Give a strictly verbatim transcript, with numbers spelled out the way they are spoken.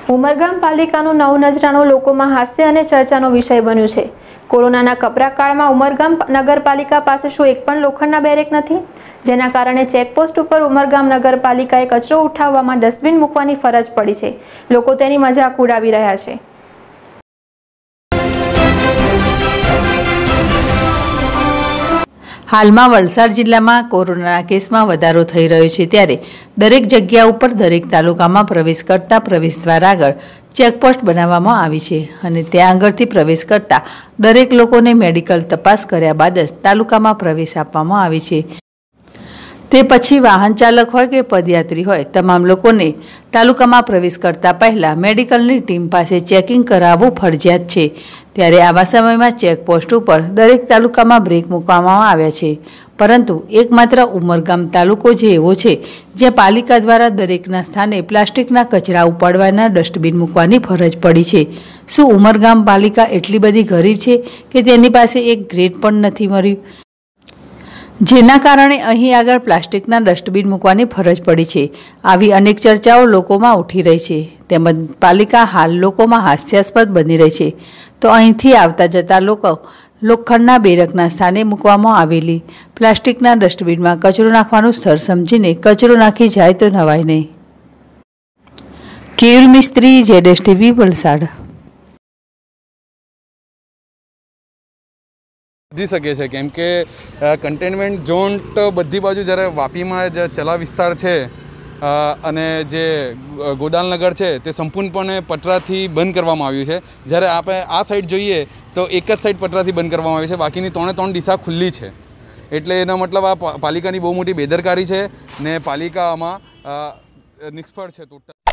ઉમરગામ પાલિકાનું નવું નજરાણું લોકોમાં હાસ્ય અને ચર્ચાનો વિષય બન્યું છે। કોરોનાના કપરા કાળમાં ઉમરગામ નગરપાલિકા પાસે શું એક પણ લોખંડના બેરેક નથી, જેના કારણે ચેકપોસ્ટ ઉપર ઉમરગામ નગરપાલિકાએ કચરો ઉઠાવવામાં ડસ્ટબિન મૂકવાની ફરજ પડી છે। લોકો તેની મજાક ઉડાવી રહ્યા છે। हालમાં વલસાડ જિલ્લામાં કોરોનાના કેસમાં વધારો થઈ રહ્યો છે, ત્યારે દરેક જગ્યા ઉપર દરેક તાલુકામાં પ્રવેશ કરતા પ્રવેશદ્વાર આગળ ચેકપોસ્ટ બનાવવામાં આવી છે અને ત્યાં આગળથી પ્રવેશ કરતા દરેક લોકોને મેડિકલ તપાસ કર્યા બાદ જ તાલુકામાં પ્રવેશ આપવામાં આવે છે। તે પછી વાહન ચાલક હોય કે પદયાત્રી હોય, તમામ લોકોને તાલુકામાં પ્રવેશ કરતા પહેલા મેડિકલની ટીમ પાસે ચેકિંગ કરાવવું ફરજિયાત છે। ત્યારે આવા સમયમાં ચેકપોસ્ટ ઉપર દરેક તાલુકામાં બ્રેક મૂકવામાં આવ્યા છે, પરંતુ એકમાત્ર ઉમરગામ તાલુકો જે એવો છે જ્યાં પાલિકા દ્વારા દરેકના સ્થાને પ્લાસ્ટિકના કચરા ઉપાડવાના ડસ્ટબિન મૂકવાની ફરજ પડી છે। શું ઉમરગામ પાલિકા એટલી બધી ગરીબ છે કે તેની પાસે એક ગ્રેડ પણ નથી મળ્યું, જેના કારણે અહીં આગળ પ્લાસ્ટિકના ડસ્ટબિન મૂકવાની ફરજ પડી છે? આવી અનેક ચર્ચાઓ લોકોમાં ઉઠી રહી છે, તેમજ પાલિકા હાલ લોકોમાં હાસ્યાસ્પદ બની રહી છે। તો અહીંથી આવતા જતા લોકો લોખંડના બેરકના સ્થાને મૂકવામાં આવેલી પ્લાસ્ટિકના ડસ્ટબિનમાં કચરો નાખવાનું સ્થળ સમજીને કચરો નાખી જાય તો નવાય નહીં। કેયુર મિસ્ત્રી, જેડેશ ટીવી, વલસાડ। વધી શકે છે કેમ કે કન્ટેનમેન્ટ ઝોન તો બધી બાજુ જ્યારે વાપીમાં જે ચલા વિસ્તાર છે અને જે ગોડાલનગર છે તે સંપૂર્ણપણે પતરાથી બંધ કરવામાં આવ્યું છે। જ્યારે આપણે આ સાઈડ જોઈએ તો એક જ સાઈડ પતરાથી બંધ કરવામાં આવી છે, બાકીની ત્રણે ત્રણ દિશા ખુલ્લી છે। એટલે એનો મતલબ આ પાલિકાની બહુ મોટી બેદરકારી છે ને પાલિકા આમાં નિષ્ફળ છે ટોટલ।